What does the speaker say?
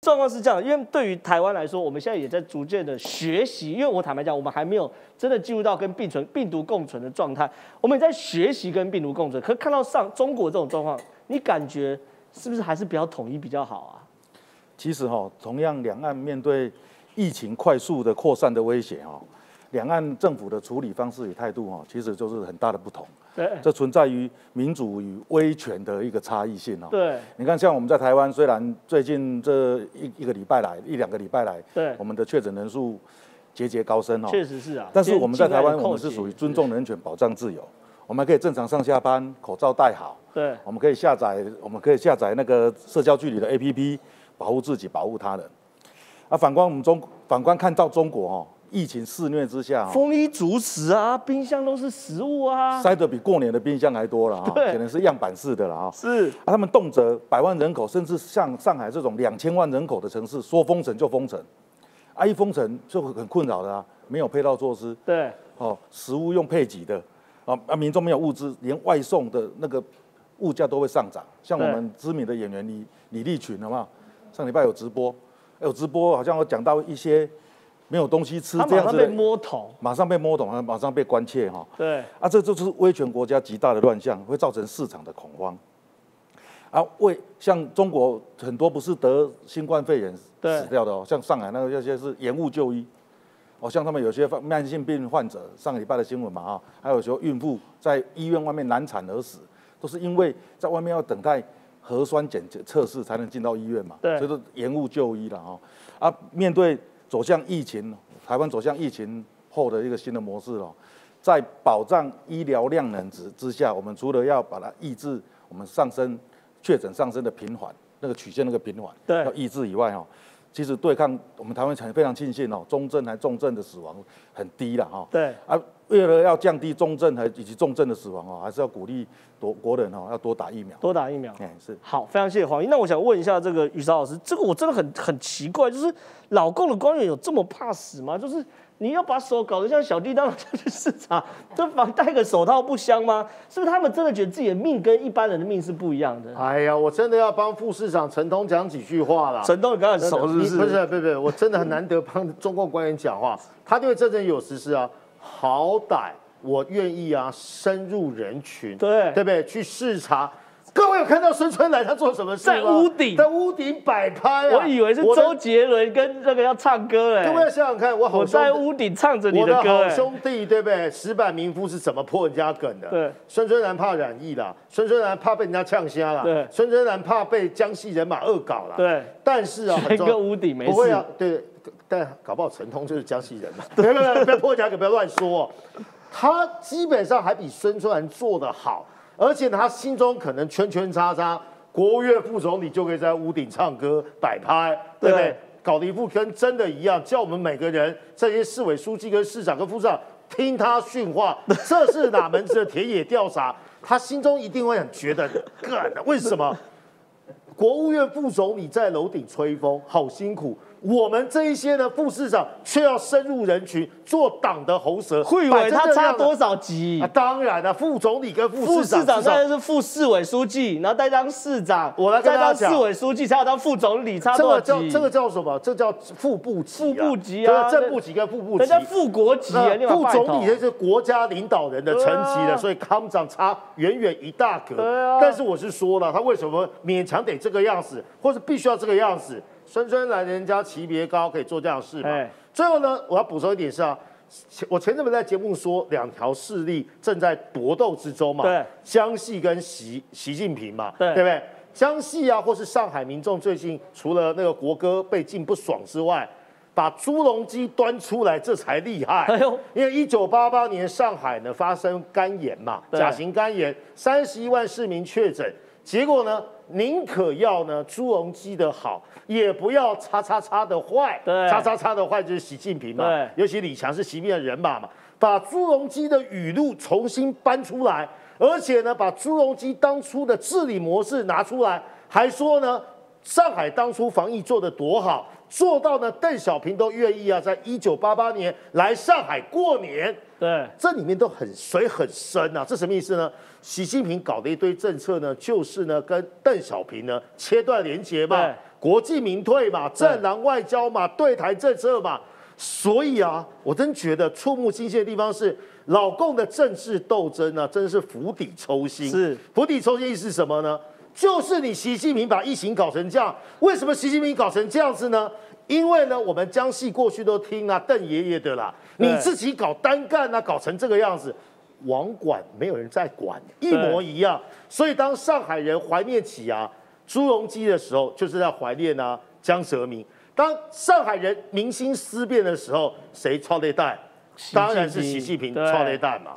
状况是这样，因为对于台湾来说，我们现在也在逐渐的学习，因为我坦白讲，我们还没有真的进入到跟病毒共存的状态，我们也在学习跟病毒共存。可是看到中国这种状况，你感觉是不是还是比较统一比较好啊？ 其实同样两岸面对疫情快速的扩散的威胁两岸政府的处理方式与态度其实就是很大的不同。 对， 这存在于民主与威权的一个差异性对， 你看，像我们在台湾，虽然最近这一个礼拜来，一两个礼拜来， 对， 我们的确诊人数节节高升确实是啊。 但是我们在台湾，我们是属于尊重人权、保障自由，我们还可以正常上下班，口罩戴好。 对， 我们可以下载那个社交距离的 APP， 保护自己，保护他人。反观看到中国疫情肆虐之下， 丰衣足食啊，冰箱都是食物啊， 塞得比过年的冰箱还多了对， 可能是样板式的了是他们动辄100万人口，甚至像上海这种2000万人口的城市，说封城就封城，一封城就很困扰的没有配套措施， 对， 食物用配给的民众没有物资，连外送的那个物价都会上涨。像我们知名的演员李立群，好不好？上礼拜有直播，好像有讲到一些没有东西吃这样子的， 马上被摸头， 马上被关切对这就是威权国家极大的乱象，会造成市场的恐慌像中国很多不是得新冠肺炎死掉的像上海那个有些是延误就医像他们有些慢性病患者，上个礼拜的新闻嘛还有时候孕妇在医院外面难产而死，都是因为在外面要等待核酸测试才能进到医院嘛，所以说延误就医了面对走向疫情，台湾走向疫情后的一个新的模式在保障医疗量能之下，我们除了要把它抑制我们确诊上升的频缓，那个曲线那个频缓要抑制以外其实对抗我们台湾非常庆幸中症还重症的死亡很低了对为了要降低中症以及重症的死亡还是要鼓励国人要多打疫苗，是好，非常谢谢黄医。那我想问一下这个宇韶老师，这个我真的很奇怪，就是老共的官员有这么怕死吗？就是你要把手搞得像小叮当去视察，这防戴个手套不香吗？是不是他们真的觉得自己的命跟一般人的命是不一样的？ 哎呀，我真的要帮副市长陈通讲几句话啦。 陈通你刚很熟是不是？ 不是，我真的很难得帮中共官员讲话。他对这阵有实施好歹我愿意深入人群，对不对？去视察。各位有看到孙春兰他做什么事吗？在屋顶摆拍我以为是周杰伦跟那个要唱歌各位想想看，我在屋顶唱着你的歌， 我的好兄弟，对不对？石板民夫是怎么破人家梗的？ 对， 孙春兰怕染疫啦，孙春兰怕被人家呛瞎啦，对，孙春兰怕被江西人马恶搞啦， 对。 但是一个屋顶没事， 不会对，但搞不好陈通就是江西人嘛，不要破人家梗，不要乱说。他基本上还比孙春兰做得好。而且他心中可能圈叉，国务院副总理就可以在屋顶唱歌摆拍，对不对？搞得一副跟真的一样，叫我们每个人这些市委书记跟市长跟副市长听他训话，这是哪门子的田野调查？他心中一定会很觉得，为什么国务院副总理在楼顶吹风，好辛苦。我们这一些呢，副市长却要深入人群，做党的喉舌。 会委他差多少级？ 当然了，副总理跟副市长当然是副市委书记，然后再当市长， 我来跟大家讲， 再当市委书记，才要当副总理，差多少级？ 这个叫什么？这叫副部级。 副部级啊， 正部级跟副部级。 人家副国级啊， 副总理这是国家领导人的层级了，所以康长差远一大格。但是我是说了，他为什么勉强得这个样子，或是必须要这个样子？孙春兰人家级别高，可以做这样的事嘛？最后呢，我要补充一点是我前阵子在节目说，两条势力正在搏斗之中嘛。对，江系跟习近平嘛，对不对？江系或是上海民众最近除了那个国歌被禁不爽之外，把猪笼鸡端出来，这才厉害。因为1988年上海呢发生肝炎嘛，甲型肝炎，31万市民确诊，结果呢？宁可要呢猪笼鸡的好，也不要叉的坏。对，叉的坏就是习近平嘛。对，尤其李强是习近平的人马嘛，把猪笼鸡的语录重新搬出来，而且呢，把猪笼鸡当初的治理模式拿出来，还说呢，上海当初防疫做得多好，做到呢邓小平都愿意在1988年来上海过年。对，这里面都水很深啊，这什么意思呢？习近平搞的一堆政策呢，就是呢跟邓小平呢切断连结嘛。 国进民退嘛，战狼外交嘛，对台政策嘛。所以啊，我真觉得触目惊心的地方是，老共的政治斗争啊，真的是釜底抽薪。 是釜底抽薪意思是什么呢？就是你习近平把疫情搞成这样，为什么习近平搞成这样子呢？因为呢，我们江西过去都听啊邓爷爷的啦，你自己搞单干啊，搞成这个样子，网管没有人在管，一模一样。所以当上海人怀念起啊朱镕基的时候，就是在怀念啊江泽民。当上海人民心思变的时候，谁操内弹？当然是习近平操内弹嘛。